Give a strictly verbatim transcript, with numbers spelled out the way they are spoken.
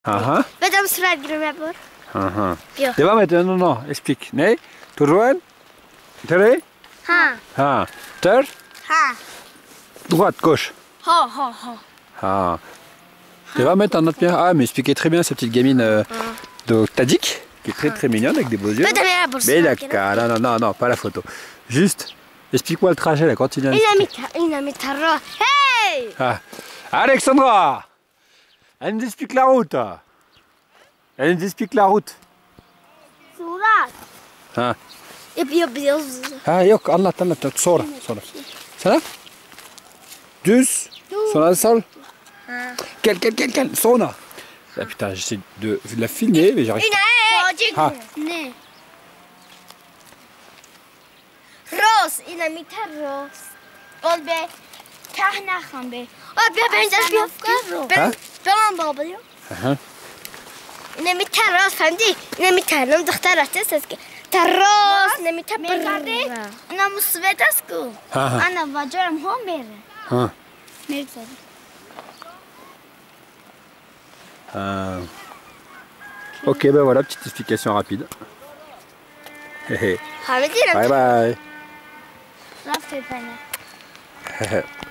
Aha. Bedam surat grömmer. Aha. Ja. Det var maintenant, non, non, explique. Nee, toujours. Tere. Ha. Ha. Ter. Ha. Droite, gauche. Ha, ha, ha. Ah. Tu vas mettre un autre bien. Ah, mais expliquez très bien cette petite gamine euh, de Tadik, qui est très très mignonne avec des beaux yeux. Bedam ya bursa. Mais d'accord, non, non, non, non, pas la photo. Juste, explique-moi le trajet là, continue à expliquer. Ina mitarra. Hey! Ah. Alexandra, elle nous explique la route. Elle nous explique la route. Surat. Ah. Yapıyor biraz. Ha yok anlat anlat sonra sonra. Sana? Düz. Sonra sol. Gel gel gel gel sonra. Ah, putain j'essaie de la filmer mais j'arrive pas. Ha. Ne? Ros. Ina mitarros. Ol be. Kahna khan be. Ol be ben de yapıyorum. Ben ben baba diyor. Aha. Ina mitarros فهمتي؟ ina mitarnom دخترت اساس تراس نمیتبر انا مصيبت اسكو انا بجرم هون بره Ha. نرسل Ah. Ok ben voilà petite explication rapide. حامدي Bye bye. رفت فانا